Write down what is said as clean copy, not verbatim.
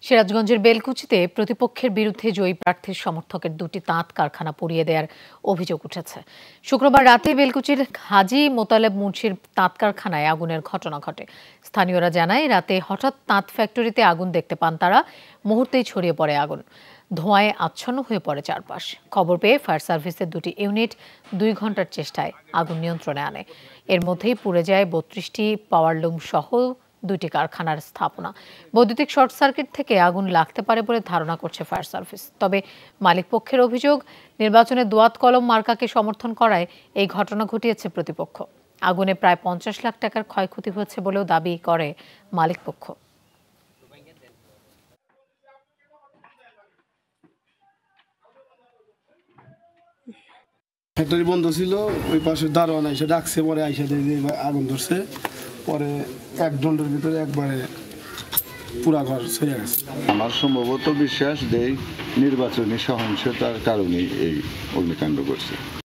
সিরাজগঞ্জের বেলকুচিতে প্রতিপক্ষের বিরুদ্ধে জয়ী প্রার্থীর সমর্থকের দুটি তাঁত কারখানা পুড়িয়ে দেওয়ার অভিযোগ উঠেছে। শুক্রবার রাতে বেলকুচির হাজী মোতালেব মুন্সির তাঁত কারখানায় আগুনের ঘটনা ঘটে। স্থানীয়রা জানায়, রাতে হঠাৎ তাঁত ফ্যাক্টরিতে আগুন দেখতে পান তারা। মুহূর্তেই ছড়িয়ে পড়ে আগুন। ধোঁয়ায় আচ্ছন্ন হয়ে পড়ে চারপাশ। খবর পেয়ে ফায়ার সার্ভিসের দুটি ইউনিট 2 ঘন্টার চেষ্টায় আগুন নিয়ন্ত্রণে আনে। এর মধ্যেই পুড়ে যায় 32টি পাওয়ারলুম সহ 2টি কারখানার স্থাপনা। বৈদ্যুতিক শর্ট সার্কিট থেকে আগুন লাগতে পারে বলে ধারণা করছে ফায়ার সার্ভিস। তবে মালিকপক্ষের অভিযোগ, নির্বাচনে দোয়াত কলম মার্কাকে সমর্থন করায় এই ঘটনা ঘটিয়েছে প্রতিপক্ষ। আগুনে প্রায় 50 লাখ টাকার ক্ষয়ক্ষতি হয়েছে বলেও দাবি করে মালিকপক্ষ। ফ্যাক্টরি বন্ধ ছিল, ওই পাশে দারোয়ান এসে ডাকছে, পরে আইসা দিয়ে আগুন ধরছে। পরে 1 ঘন্টার ভিতরে একবারে পুরা ঘর ছড়িয়ে গেছে। আমার সম্ভবত বিশ্বাস দেই নির্বাচনী সহিংসতার কারণেই এই অগ্নিকাণ্ড ঘটছে।